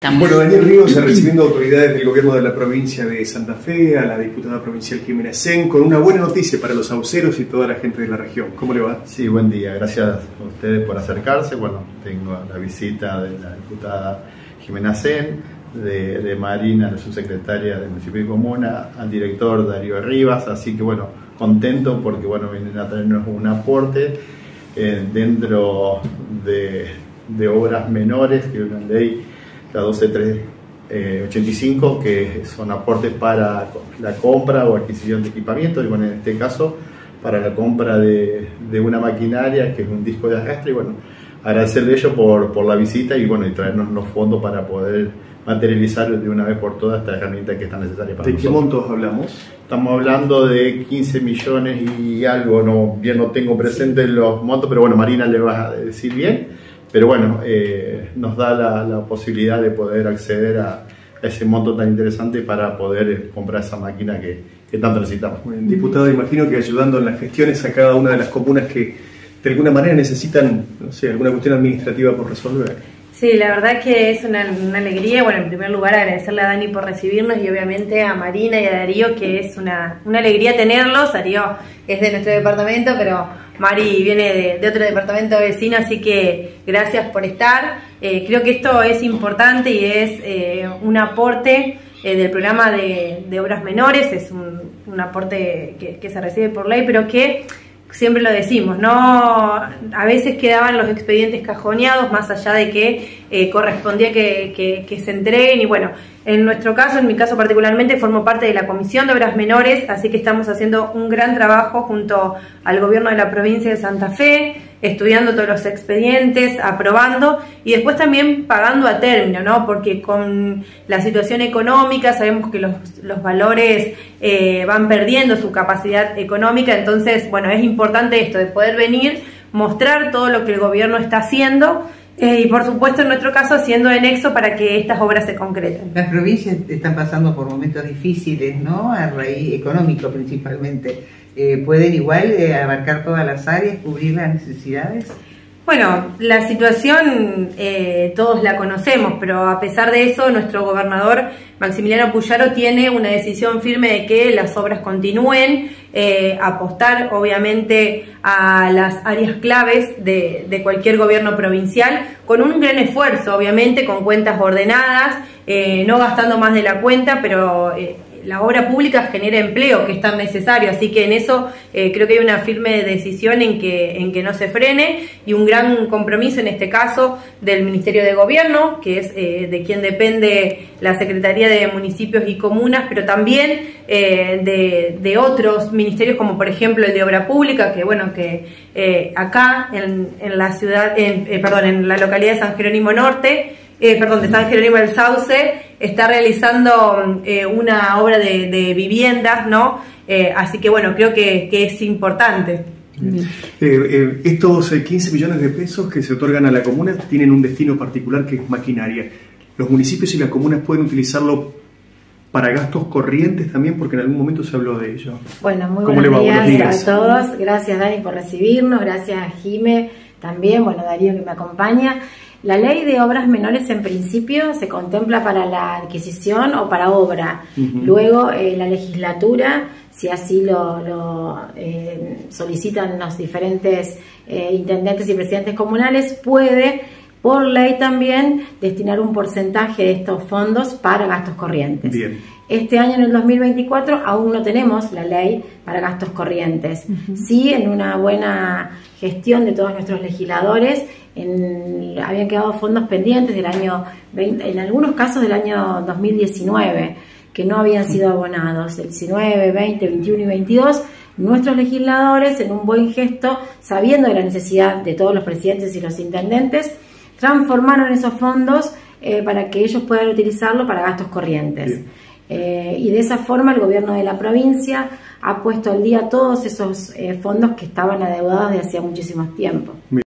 Bueno, Daniel Ríos recibiendo autoridades del gobierno de la provincia de Santa Fe, a la diputada provincial Jimena Sen, con una buena noticia para los sauceros y toda la gente de la región. ¿Cómo le va? Sí, buen día. Gracias a ustedes por acercarse. Bueno, tengo la visita de la diputada Jimena Sen, de Marina, la subsecretaria del municipio y comuna, al director Darío Rivas, así que bueno, contento porque bueno, vienen a traernos un aporte dentro de obras menores, que es una ley, la 12385, que son aportes para la compra o adquisición de equipamiento, y bueno, en este caso para la compra de una maquinaria que es un disco de arrastre, y bueno, agradecerle a ellos por la visita y bueno, y traernos los fondos para poder materializar de una vez por todas esta herramienta que es tan necesaria para nosotros. ¿De qué montos hablamos? Estamos hablando de 15 millones y algo, no tengo presente los montos, pero bueno, Marina le va a decir bien. Pero bueno, nos da la posibilidad de poder acceder a ese monto tan interesante para poder comprar esa máquina que tanto necesitamos. Bueno, diputado, imagino que ayudando en las gestiones a cada una de las comunas que de alguna manera necesitan, no sé, alguna cuestión administrativa por resolver. Sí, la verdad que es una alegría. Bueno, en primer lugar agradecerle a Dani por recibirnos y obviamente a Marina y a Darío, que es una alegría tenerlos. Darío es de nuestro departamento, pero Mari viene de otro departamento vecino, así que gracias por estar. Creo que esto es importante y es un aporte del programa de obras menores. Es un aporte que se recibe por ley, pero que siempre lo decimos, ¿no? A veces quedaban los expedientes cajoneados, más allá de que correspondía que se entreguen. Y bueno, en nuestro caso, en mi caso particularmente, formo parte de la Comisión de Obras Menores, así que estamos haciendo un gran trabajo junto al gobierno de la provincia de Santa Fe, estudiando todos los expedientes, aprobando y después también pagando a término, ¿no? Porque con la situación económica sabemos que los valores van perdiendo su capacidad económica. Entonces, bueno, es importante esto de poder venir, mostrar todo lo que el gobierno está haciendo y por supuesto en nuestro caso haciendo el nexo para que estas obras se concreten. Las provincias están pasando por momentos difíciles, ¿no? A raíz económico principalmente. ¿Pueden igual abarcar todas las áreas, cubrir las necesidades? Bueno, la situación todos la conocemos, pero a pesar de eso, nuestro gobernador Maximiliano Puyaro tiene una decisión firme de que las obras continúen, apostar obviamente a las áreas claves de cualquier gobierno provincial, con un gran esfuerzo, obviamente, con cuentas ordenadas, no gastando más de la cuenta, pero la obra pública genera empleo, que es tan necesario, así que en eso creo que hay una firme decisión en que no se frene y un gran compromiso en este caso del Ministerio de Gobierno, que es de quien depende la Secretaría de Municipios y Comunas, pero también de otros ministerios como por ejemplo el de Obra Pública, que bueno, que acá en la ciudad, en la localidad de San Jerónimo Norte, de San Jerónimo del Sauce, está realizando una obra de viviendas, ¿no? Así que bueno, creo que es importante. Estos 15 millones de pesos que se otorgan a la comuna tienen un destino particular que es maquinaria. ¿Los municipios y las comunas pueden utilizarlo para gastos corrientes también? Porque en algún momento se habló de ello. Bueno, muy buenos días a todos. Gracias Dani por recibirnos, gracias a Jime también, bueno, Darío que me acompaña. La ley de obras menores en principio se contempla para la adquisición o para obra. Luego la legislatura, si así lo solicitan los diferentes intendentes y presidentes comunales, puede por ley también destinar un porcentaje de estos fondos para gastos corrientes. Bien. Este año, en el 2024, aún no tenemos la ley para gastos corrientes. Sí, en una buena gestión de todos nuestros legisladores, habían quedado fondos pendientes del año 20, en algunos casos del año 2019, que no habían sido abonados. El 19, 20, 21 y 22, nuestros legisladores, en un buen gesto, sabiendo de la necesidad de todos los presidentes y los intendentes, transformaron esos fondos para que ellos puedan utilizarlo para gastos corrientes. Y de esa forma el gobierno de la provincia ha puesto al día todos esos fondos que estaban adeudados de hacía muchísimo tiempo.